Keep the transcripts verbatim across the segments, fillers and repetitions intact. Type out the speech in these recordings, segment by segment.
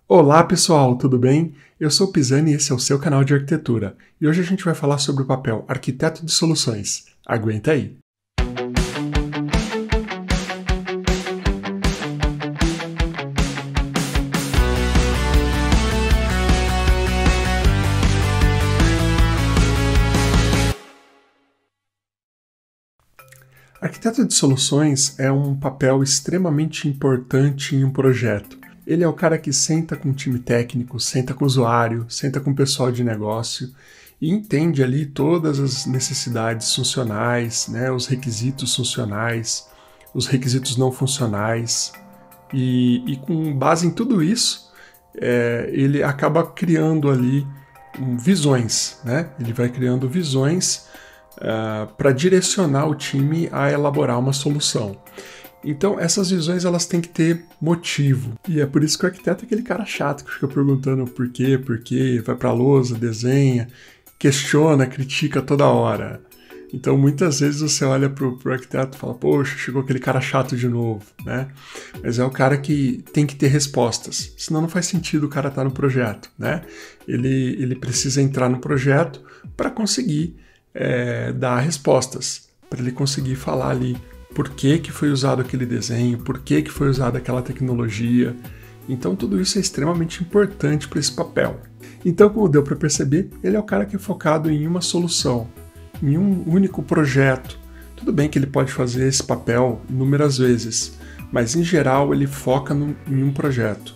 Olá pessoal, tudo bem? Eu sou o Pisani e esse é o seu canal de arquitetura. E hoje a gente vai falar sobre o papel arquiteto de soluções. Aguenta aí! Arquiteto de soluções é um papel extremamente importante em um projeto. Ele é o cara que senta com o time técnico, senta com o usuário, senta com o pessoal de negócio e entende ali todas as necessidades funcionais, né, os requisitos funcionais, os requisitos não funcionais. E, e com base em tudo isso, é, ele acaba criando ali um, visões, né? Ele vai criando visões Uh, para direcionar o time a elaborar uma solução. Então essas visões elas têm que ter motivo. E é por isso que o arquiteto é aquele cara chato que fica perguntando por quê, por quê, vai para a lousa, desenha, questiona, critica toda hora. Então muitas vezes você olha para o arquiteto e fala, poxa, chegou aquele cara chato de novo, né? Mas é o cara que tem que ter respostas, senão não faz sentido o cara estar no projeto, né? Ele, ele precisa entrar no projeto para conseguir É, dar respostas, para ele conseguir falar ali por que, que foi usado aquele desenho, por que, que foi usada aquela tecnologia. Então tudo isso é extremamente importante para esse papel. Então, como deu para perceber, ele é o cara que é focado em uma solução, em um único projeto. Tudo bem que ele pode fazer esse papel inúmeras vezes, mas em geral ele foca no, em um projeto,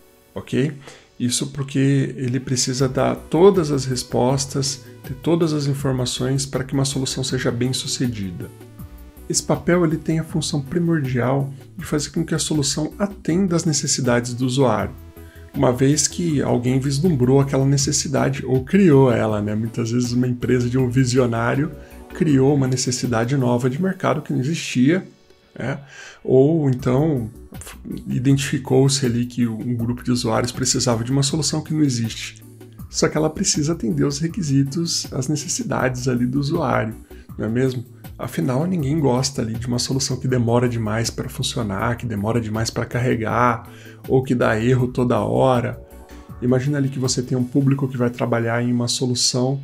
ok? Isso porque ele precisa dar todas as respostas, ter todas as informações para que uma solução seja bem sucedida. Esse papel ele tem a função primordial de fazer com que a solução atenda às necessidades do usuário, uma vez que alguém vislumbrou aquela necessidade ou criou ela, né? Muitas vezes uma empresa de um visionário criou uma necessidade nova de mercado que não existia, É, ou então identificou-se ali que um grupo de usuários precisava de uma solução que não existe. Só que ela precisa atender os requisitos, as necessidades ali do usuário, não é mesmo? Afinal, ninguém gosta ali de uma solução que demora demais para funcionar, que demora demais para carregar, ou que dá erro toda hora. Imagina ali que você tem um público que vai trabalhar em uma solução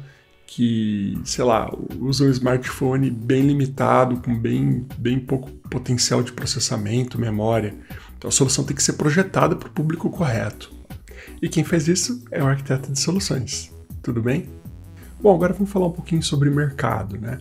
que, sei lá, usa um smartphone bem limitado, com bem, bem pouco potencial de processamento, memória. Então a solução tem que ser projetada para o público correto. E quem faz isso é o arquiteto de soluções. Tudo bem? Bom, agora vamos falar um pouquinho sobre mercado, né?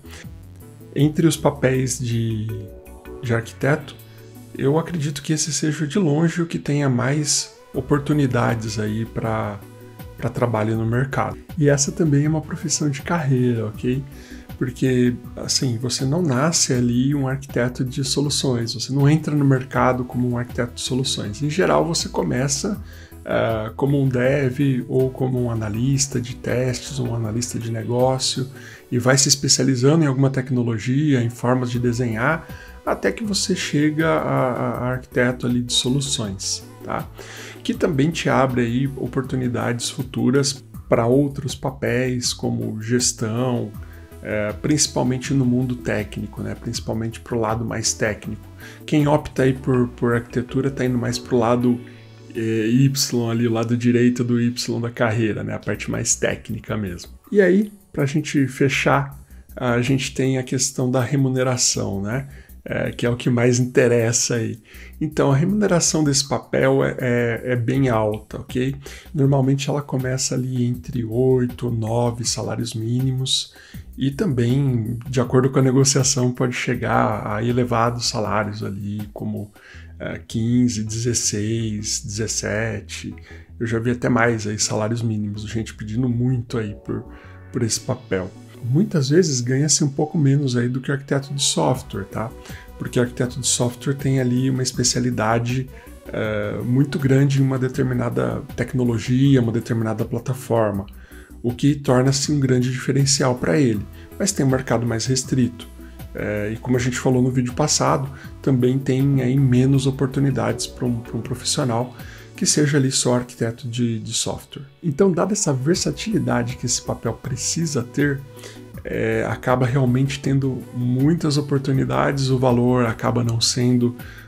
Entre os papéis de, de arquiteto, eu acredito que esse seja de longe o que tenha mais oportunidades aí para para trabalho no mercado. E essa também é uma profissão de carreira, ok? Porque, assim, você não nasce ali um arquiteto de soluções, você não entra no mercado como um arquiteto de soluções. Em geral, você começa uh, como um dev ou como um analista de testes, um analista de negócio, e vai se especializando em alguma tecnologia, em formas de desenhar, até que você chega a, a arquiteto ali de soluções, tá? Que também te abre aí oportunidades futuras para outros papéis, como gestão, é, principalmente no mundo técnico, né? Principalmente para o lado mais técnico. Quem opta aí por, por arquitetura está indo mais para o lado é, Y, ali, o lado direito do Y da carreira, né? A parte mais técnica mesmo. E aí, para a gente fechar, a gente tem a questão da remuneração, né? É, que é o que mais interessa aí. Então, a remuneração desse papel é, é, é bem alta, ok? Normalmente ela começa ali entre oito, nove salários mínimos e também, de acordo com a negociação, pode chegar a elevados salários ali, como é, quinze, dezesseis, dezessete. Eu já vi até mais aí salários mínimos, gente pedindo muito aí por, por esse papel. Muitas vezes ganha-se um pouco menos aí do que o arquiteto de software, tá? Porque o arquiteto de software tem ali uma especialidade uh, muito grande em uma determinada tecnologia, uma determinada plataforma, o que torna-se um grande diferencial para ele, mas tem um mercado mais restrito. Uh, e como a gente falou no vídeo passado, também tem aí menos oportunidades para um, para um profissional que seja ali só arquiteto de, de software. Então, dada essa versatilidade que esse papel precisa ter, é, acaba realmente tendo muitas oportunidades, o valor acaba não sendo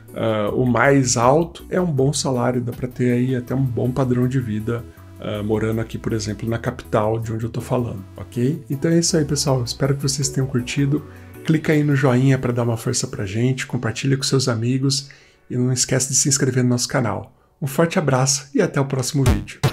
Uh, o mais alto é um bom salário, dá para ter aí até um bom padrão de vida uh, morando aqui, por exemplo, na capital de onde eu tô falando, ok? Então é isso aí, pessoal. Espero que vocês tenham curtido. Clica aí no joinha para dar uma força pra gente, compartilha com seus amigos e não esquece de se inscrever no nosso canal. Um forte abraço e até o próximo vídeo.